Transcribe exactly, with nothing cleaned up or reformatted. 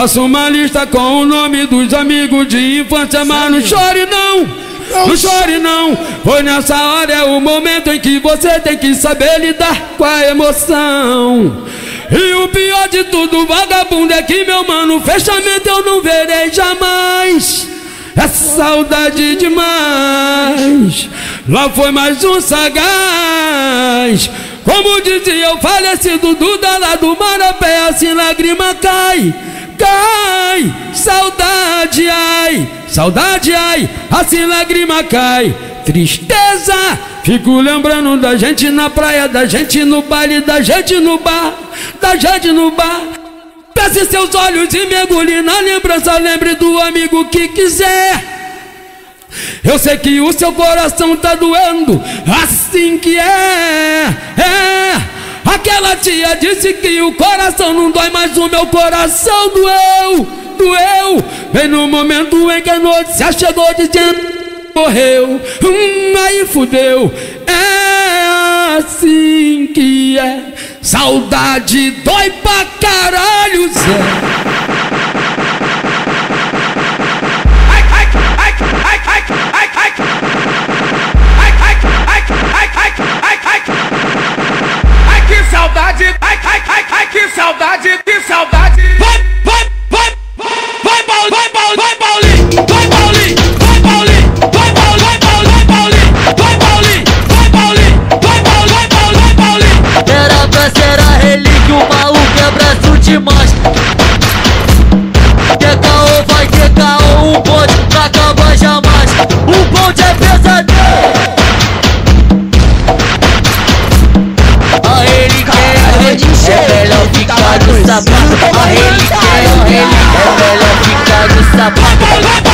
Faça uma lista com o nome dos amigos de infância, mas não chore não, não chore não. Pois nessa hora é o momento em que você tem que saber lidar com a emoção. E o pior de tudo, vagabundo, é que meu mano, fechamento eu não verei jamais. É saudade demais. Lá foi mais um sagaz. Como dizia o falecido Duda lá do Marapé, assim lágrima cai, cai. Saudade, ai, saudade, ai, assim lágrima cai. Tristeza, fico lembrando da gente na praia, da gente no baile, da gente no bar, da gente no bar. Feche seus olhos e mergulhe na lembrança, lembre do amigo que quiser. Eu sei que o seu coração tá doendo, assim que é, é. Aquela tia disse que o coração não dói, mas o meu coração doeu, doeu. Bem no momento em que a notícia chegou dizendo morreu, hum, aí fudeu. É assim que é, saudade dói pra caralho, Zé. Saudade, ai, ai, ai, ai, que saudade, que saudade. Vai, vai, vai, vai, Paulinho, vai, Paulinho, vai, Paulinho, vai, Paulinho, vai, Paulinho, vai, Paulinho, vai, Paulinho, vai, Paulinho, vai, Paulinho, vai, Paulinho, vai, Paulinho. Era pra ser a relíquia, o maluco é braço de macho. Que caô vai ter caô, o bonde não acaba jamais. O bonde é pesadelo. É melhor ficar no sapato. A relíquia, a relíquia, é melhor ficar no sapato.